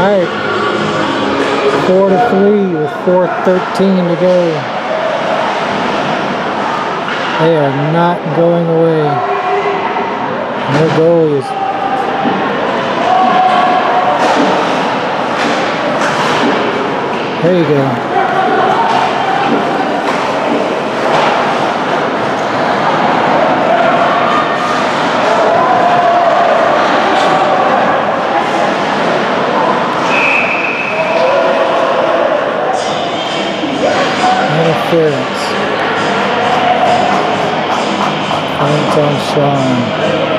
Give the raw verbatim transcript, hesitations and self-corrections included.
Alright, four to three with four thirteen to go. They are not going away. Their goal is there you go. Interference. Point on Sean.